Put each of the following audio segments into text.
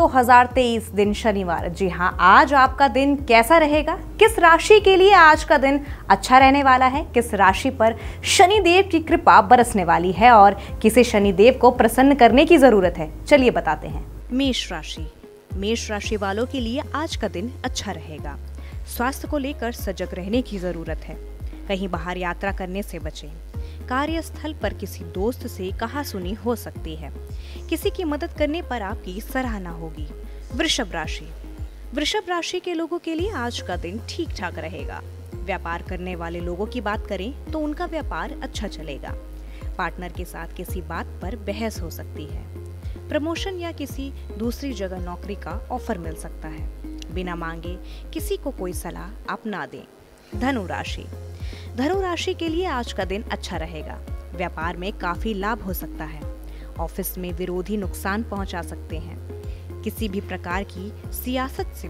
2023 दिन शनिवार। जी हाँ, आज आपका दिन कैसा रहेगा? किस राशि के लिए आज का दिन अच्छा रहने वाला है? किस राशि पर शनिदेव की कृपा बरसने वाली है और किसे शनिदेव को प्रसन्न करने की जरूरत है, चलिए बताते हैं। मेष राशि। मेष राशि वालों के लिए आज का दिन अच्छा रहेगा। स्वास्थ्य को लेकर सजग रहने की जरूरत है। कहीं बाहर यात्रा करने से बचें। कार्यस्थल पर किसी दोस्त से कहासुनी हो सकती है। किसी की मदद करने पर आपकी सराहना होगी। वृषभ राशि। वृषभ राशि के लोगों के लिए आज का दिन ठीक ठाक रहेगा। व्यापार करने वाले लोगों की बात करें तो उनका व्यापार अच्छा चलेगा। पार्टनर के साथ किसी बात पर बहस हो सकती है। प्रमोशन या किसी दूसरी जगह नौकरी का ऑफर मिल सकता है। बिना मांगे किसी को कोई सलाह आप ना दें। धनु राशि। धनु राशि के लिए आज का दिन अच्छा रहेगा। व्यापार में काफी लाभ हो सकता है। ऑफिस में विरोधी नुकसान पहुंचा सकते हैं। किसी भी प्रकार की सियासत से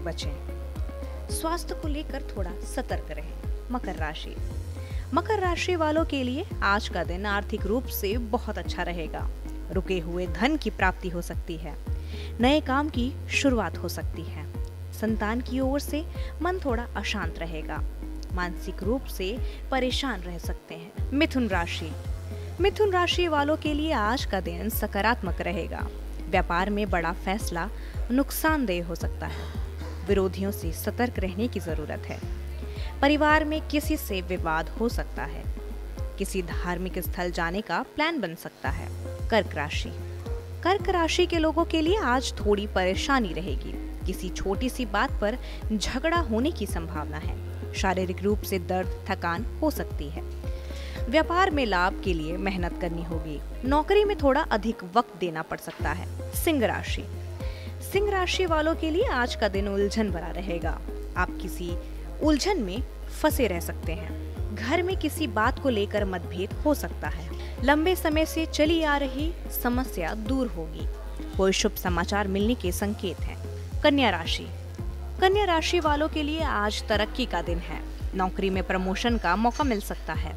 बचें। स्वास्थ्य को लेकर थोड़ा सतर्क रहें। मकर राशि। मकर राशि वालों के लिए आज का दिन आर्थिक रूप से बहुत अच्छा रहेगा। रुके हुए धन की प्राप्ति हो सकती है। नए काम की शुरुआत हो सकती है। संतान की ओर से मन थोड़ा अशांत रहेगा। मानसिक रूप से परेशान रह सकते हैं। मिथुन राशि। मिथुन राशि वालों के लिए आज का दिन सकारात्मक रहेगा। व्यापार में बड़ा फैसला नुकसानदेह हो सकता है। विरोधियों से सतर्क रहने की जरूरत है। परिवार में किसी से विवाद हो सकता है। किसी धार्मिक स्थल जाने का प्लान बन सकता है। कर्क राशि। कर्क राशि के लोगों के लिए आज थोड़ी परेशानी रहेगी। किसी छोटी सी बात पर झगड़ा होने की संभावना है। शारीरिक रूप से दर्द, थकान हो सकती है। व्यापार में लाभ के लिए मेहनत करनी होगी। नौकरी में थोड़ा अधिक वक्त देना पड़ सकता है। सिंह राशि। सिंह राशि वालों के लिए आज का दिन उलझन भरा रहेगा। आप किसी उलझन में फंसे रह सकते हैं। घर में किसी बात को लेकर मतभेद हो सकता है। लंबे समय से चली आ रही समस्या दूर होगी। कोई शुभ समाचार मिलने के संकेत हैं। कन्या राशि। कन्या राशि वालों के लिए आज तरक्की का दिन है। नौकरी में प्रमोशन का मौका मिल सकता है।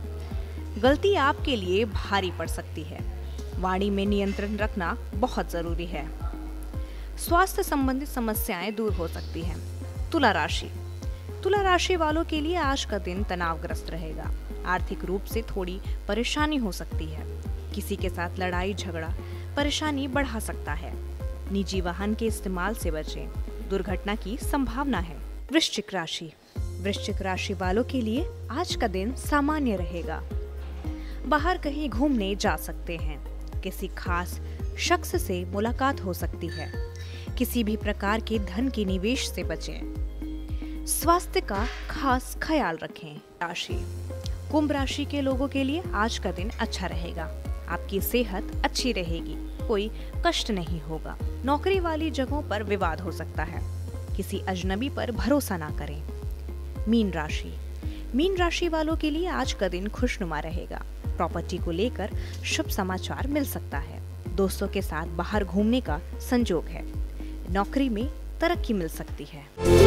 गलती आपके लिए भारी पड़ सकती है। वाणी में नियंत्रण रखना बहुत जरूरी है। स्वास्थ्य संबंधित समस्याएं दूर हो सकती हैं। तुला राशि। तुला राशि वालों के लिए आज का दिन तनावग्रस्त रहेगा। आर्थिक रूप से थोड़ी परेशानी हो सकती है। किसी के साथ लड़ाई झगड़ा परेशानी बढ़ा सकता है। निजी वाहन के इस्तेमाल से बचें। दुर्घटना की संभावना है। वृश्चिक राशि। वृश्चिक राशि वालों के लिए आज का दिन सामान्य रहेगा। बाहर कहीं घूमने जा सकते हैं। किसी खास शख्स से मुलाकात हो सकती है। किसी भी प्रकार के धन के निवेश से बचें। स्वास्थ्य का खास ख्याल रखें। राशि। कुंभ राशि के लोगों के लिए आज का दिन अच्छा रहेगा। आपकी सेहत अच्छी रहेगी। कोई कष्ट नहीं होगा। नौकरी वाली जगहों पर विवाद हो सकता है। किसी अजनबी पर भरोसा ना करें। मीन राशि। मीन राशि वालों के लिए आज का दिन खुशनुमा रहेगा। प्रॉपर्टी को लेकर शुभ समाचार मिल सकता है। दोस्तों के साथ बाहर घूमने का संजोग है। नौकरी में तरक्की मिल सकती है।